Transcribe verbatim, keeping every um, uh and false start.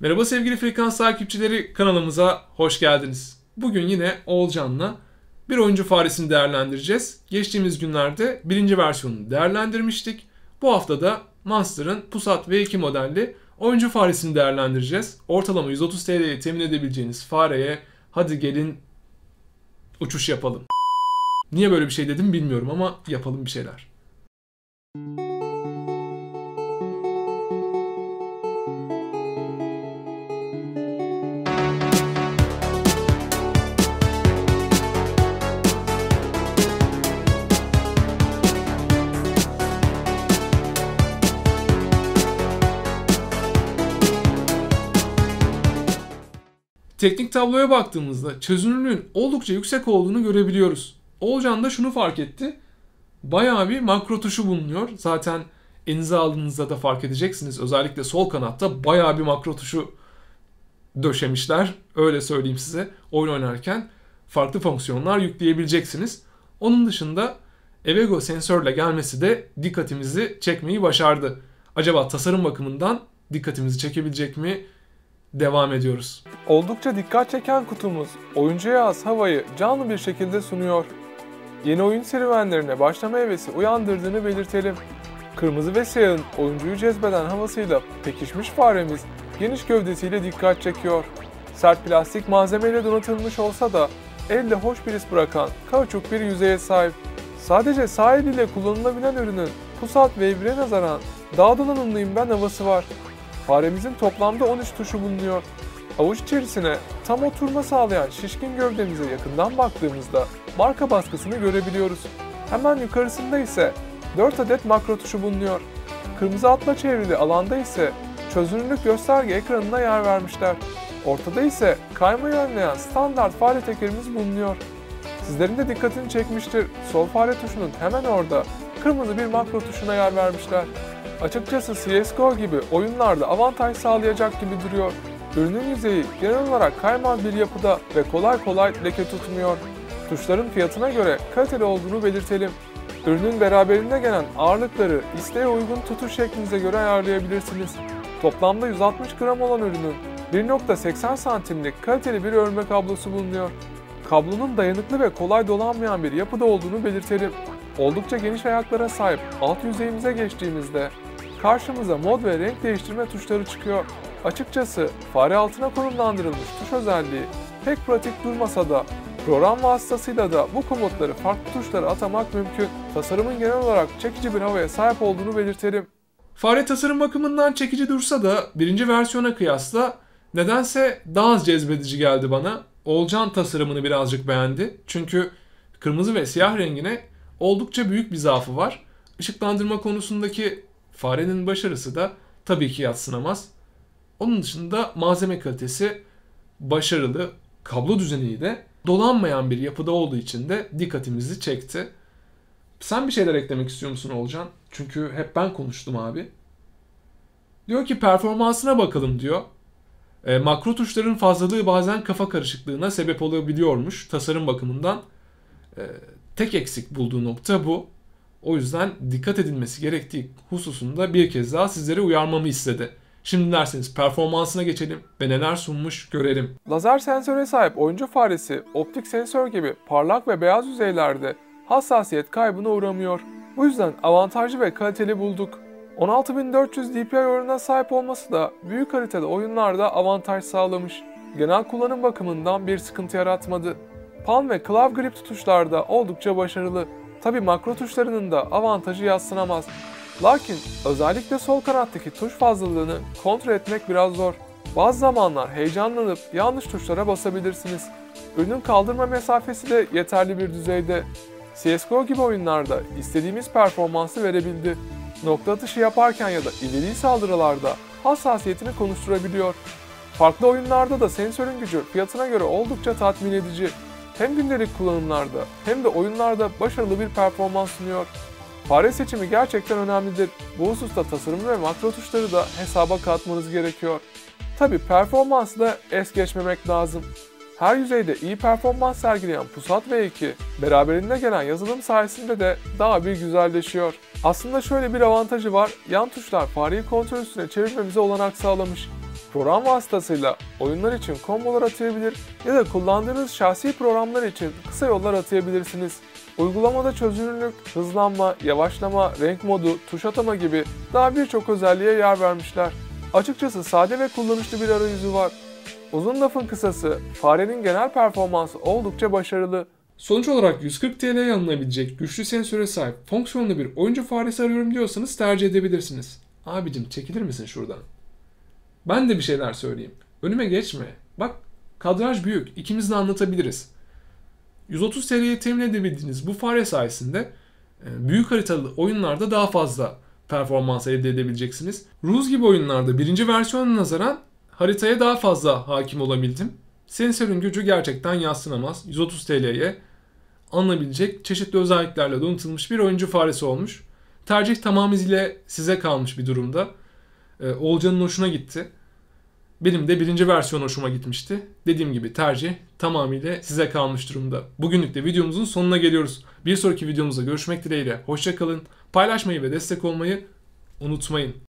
Merhaba sevgili Frekans takipçileri, kanalımıza hoş geldiniz. Bugün yine Oğulcan'la bir oyuncu faresini değerlendireceğiz. Geçtiğimiz günlerde birinci versiyonunu değerlendirmiştik. Bu hafta da Monster'ın Pusat V iki modelli oyuncu faresini değerlendireceğiz. Ortalama yüz otuz T L'ye temin edebileceğiniz fareye hadi gelin uçuş yapalım. Niye böyle bir şey dedim bilmiyorum ama yapalım bir şeyler. Teknik tabloya baktığımızda çözünürlüğün oldukça yüksek olduğunu görebiliyoruz. Oğulcan da şunu fark etti. Bayağı bir makro tuşu bulunuyor. Zaten elinize aldığınızda da fark edeceksiniz. Özellikle sol kanatta bayağı bir makro tuşu döşemişler. Öyle söyleyeyim size. Oyun oynarken farklı fonksiyonlar yükleyebileceksiniz. Onun dışında Evego sensörle gelmesi de dikkatimizi çekmeyi başardı. Acaba tasarım bakımından dikkatimizi çekebilecek mi? Devam ediyoruz. Oldukça dikkat çeken kutumuz oyuncuya az havayı canlı bir şekilde sunuyor. Yeni oyun serüvenlerine başlama hevesi uyandırdığını belirtelim. Kırmızı ve siyahın oyuncuyu cezbeden havasıyla pekişmiş faremiz geniş gövdesiyle dikkat çekiyor. Sert plastik malzemeyle donatılmış olsa da elde hoş bir his bırakan kauçuk bir yüzeye sahip. Sadece sağ el ile kullanılabilen ürünün Pusat V bir'e nazaran daha donanımlıyım ben havası var. Faremizin toplamda on üç tuşu bulunuyor. Avuç içerisine tam oturma sağlayan şişkin gövdemize yakından baktığımızda marka baskısını görebiliyoruz. Hemen yukarısında ise dört adet makro tuşu bulunuyor. Kırmızı hatla çevrili alanda ise çözünürlük gösterge ekranına yer vermişler. Ortada ise kaymayı önleyen standart fare tekerimiz bulunuyor. Sizlerin de dikkatini çekmiştir. Sol fare tuşunun hemen orada kırmızı bir makro tuşuna yer vermişler. Açıkçası C S G O gibi oyunlarda avantaj sağlayacak gibi duruyor. Ürünün yüzeyi genel olarak kaymaz bir yapıda ve kolay kolay leke tutmuyor. Tuşların fiyatına göre kaliteli olduğunu belirtelim. Ürünün beraberinde gelen ağırlıkları isteğe uygun tutuş şeklinize göre ayarlayabilirsiniz. Toplamda yüz altmış gram olan ürünün bir nokta seksen santimlik kaliteli bir örme kablosu bulunuyor. Kablonun dayanıklı ve kolay dolanmayan bir yapıda olduğunu belirtelim. Oldukça geniş ayaklara sahip alt yüzeyimize geçtiğimizde karşımıza mod ve renk değiştirme tuşları çıkıyor. Açıkçası fare altına konumlandırılmış tuş özelliği pek pratik durmasa da program vasıtasıyla da bu komutları farklı tuşlara atamak mümkün. Tasarımın genel olarak çekici bir havaya sahip olduğunu belirtelim. Fare tasarım bakımından çekici dursa da birinci versiyona kıyasla nedense daha az cezbedici geldi bana. Oğulcan tasarımını birazcık beğendi. Çünkü kırmızı ve siyah rengine oldukça büyük bir zaafı var. Işıklandırma konusundaki farenin başarısı da tabii ki yadsınamaz. Onun dışında malzeme kalitesi başarılı, kablo düzeni de dolanmayan bir yapıda olduğu için de dikkatimizi çekti. Sen bir şeyler eklemek istiyor musun Oğulcan? Çünkü hep ben konuştum abi. Diyor ki performansına bakalım diyor. E, makro tuşların fazlalığı bazen kafa karışıklığına sebep olabiliyormuş tasarım bakımından. E, tek eksik bulduğu nokta bu. O yüzden dikkat edilmesi gerektiği hususunda bir kez daha sizlere uyarmamı istedi. Şimdi derseniz performansına geçelim ve neler sunmuş görelim. Lazer sensöre sahip oyuncu faresi optik sensör gibi parlak ve beyaz yüzeylerde hassasiyet kaybına uğramıyor. Bu yüzden avantajlı ve kaliteli bulduk. on altı bin dört yüz D P I oranına sahip olması da büyük haritada oyunlarda avantaj sağlamış. Genel kullanım bakımından bir sıkıntı yaratmadı. Palm ve klav grip tutuşlarda oldukça başarılı. Tabi makro tuşlarının da avantajı yadsınamaz. Lakin özellikle sol kanattaki tuş fazlalığını kontrol etmek biraz zor. Bazı zamanlar heyecanlanıp yanlış tuşlara basabilirsiniz. Ürünün kaldırma mesafesi de yeterli bir düzeyde. C S G O gibi oyunlarda istediğimiz performansı verebildi. Nokta atışı yaparken ya da ileri saldırılarda hassasiyetini konuşturabiliyor. Farklı oyunlarda da sensörün gücü fiyatına göre oldukça tatmin edici. Hem gündelik kullanımlarda hem de oyunlarda başarılı bir performans sunuyor. Fare seçimi gerçekten önemlidir. Bu hususta tasarım ve makro tuşları da hesaba katmanız gerekiyor. Tabi performansı da es geçmemek lazım. Her yüzeyde iyi performans sergileyen Pusat V iki, beraberinde gelen yazılım sayesinde de daha bir güzelleşiyor. Aslında şöyle bir avantajı var, yan tuşlar fareyi kontrol üstüne çevirmemize olanak sağlamış. Program vasıtasıyla oyunlar için kombolar atayabilir ya da kullandığınız şahsi programlar için kısa yollar atayabilirsiniz. Uygulamada çözünürlük, hızlanma, yavaşlama, renk modu, tuş atama gibi daha birçok özelliğe yer vermişler. Açıkçası sade ve kullanışlı bir arayüzü var. Uzun lafın kısası, farenin genel performansı oldukça başarılı. Sonuç olarak yüz kırk T L'ye alınabilecek güçlü sensöre sahip fonksiyonlu bir oyuncu faresi arıyorum diyorsanız tercih edebilirsiniz. Abicim çekilir misin şuradan? Ben de bir şeyler söyleyeyim. Önüme geçme. Bak kadraj büyük. İkimiz de anlatabiliriz. yüz otuz T L'ye temin edebildiğiniz bu fare sayesinde büyük haritalı oyunlarda daha fazla performans elde edebileceksiniz. Ruse gibi oyunlarda birinci versiyona nazaran haritaya daha fazla hakim olabildim. Sensörün gücü gerçekten yadsınamaz. yüz otuz T L'ye alınabilecek çeşitli özelliklerle donatılmış bir oyuncu faresi olmuş. Tercih tamamıyla size kalmış bir durumda. Ee, Olcan'ın hoşuna gitti. Benim de birinci versiyon hoşuma gitmişti. Dediğim gibi tercih tamamıyla size kalmış durumda. Bugünlük de videomuzun sonuna geliyoruz. Bir sonraki videomuzda görüşmek dileğiyle. Hoşça kalın. Paylaşmayı ve destek olmayı unutmayın.